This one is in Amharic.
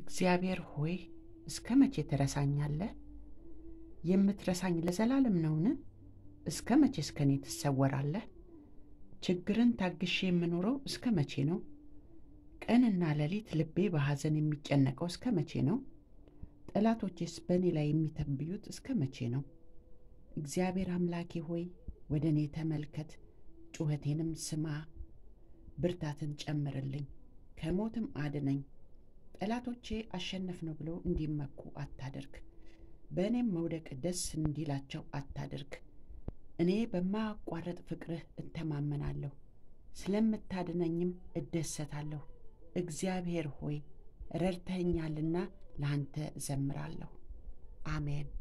እግዚአብሔር ሆይ እስከ መቼ ትረሳኛለህ? የምትረሳኝ ለዘላለም ነውን? እስከ መቼስ ከኔ ትሰወራለህ? ችግርን ታግሼ የምኖረው እስከ መቼ ነው? ቀንና ሌሊት ልቤ በሐዘን የሚጨነቀው እስከ መቼ ነው? ጠላቶቼስ በእኔ ላይ የሚተብዩት እስከ መቼ ነው? እግዚአብሔር አምላኬ ሆይ ወደ እኔ ተመልከት፣ ጩኸቴንም ስማ፣ ብርታትን ጨምርልኝ፣ ከሞትም አድነኝ። ጠላቶቼ አሸነፍነው ብለው እንዲመኩ አታድርግ፣ በእኔም መውደቅ ደስ እንዲላቸው አታድርግ። እኔ በማያቋርጥ ፍቅርህ እተማመናለሁ፣ ስለምታድነኝም እደሰታለሁ። እግዚአብሔር ሆይ ረድተኸኛልና ለአንተ እዘምራለሁ። አሜን።